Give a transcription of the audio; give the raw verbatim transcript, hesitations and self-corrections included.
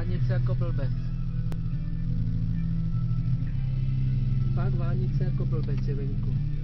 Vánice jako blbec. Fakt vánice jako blbec je venku.